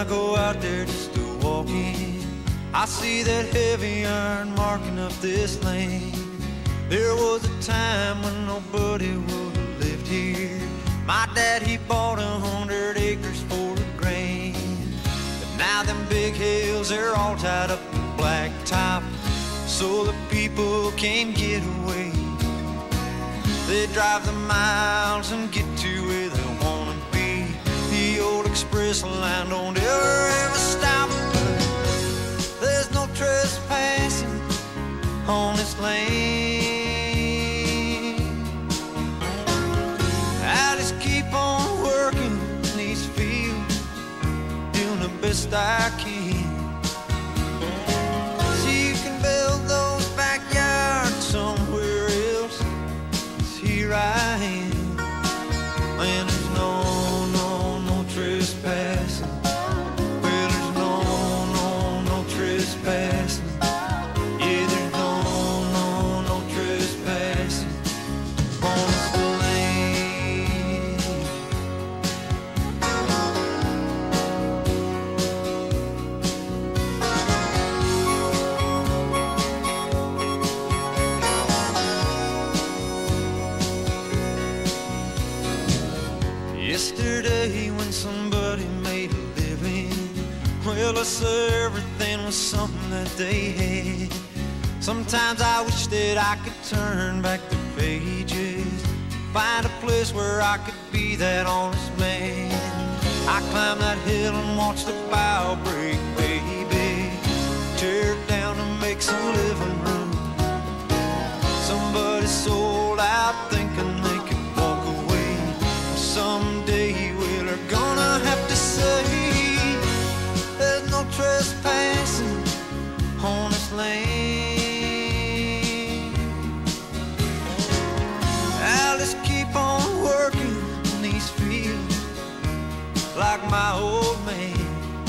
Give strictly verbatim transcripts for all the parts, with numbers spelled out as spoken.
I go out there just to walk in, I see that heavy iron marking up this lane. There was a time when nobody would have lived here. My dad, he bought a hundred acres for the grain. But now them big hills, they're all tied up in blacktop, so the people can't get away. They drive the miles and get to where they wanna be. The old express line don't ever ever stop. There's no trespassing on this lane. I just keep on working in these fields, doing the best I can. So you can build those backyards somewhere else, 'cause here I am. And there's no, no, no trespassing. Well, there's no, no, no trespassing. Yeah, there's no, no, no trespassing on this land. Yesterday when somebody made a living, well, I saw everything was something that they had. Sometimes I wish that I could turn back the pages, find a place where I could be that honest man. I climb that hill and watch the bow break, baby, tear it down and make some living room. Somebody sold out thinking they could walk away. Someday we're gonna have to say there's no trespassing on this land. I'll just keep on working in these fields like my old man.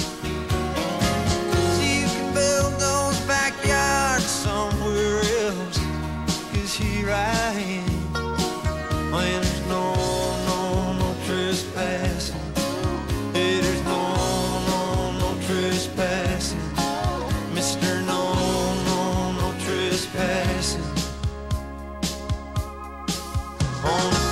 So you can build those backyards somewhere else, 'cause here I am. When there's no, no, no trespassing. Hey, there's no, no, no trespassing. Mister No, no, no trespassing on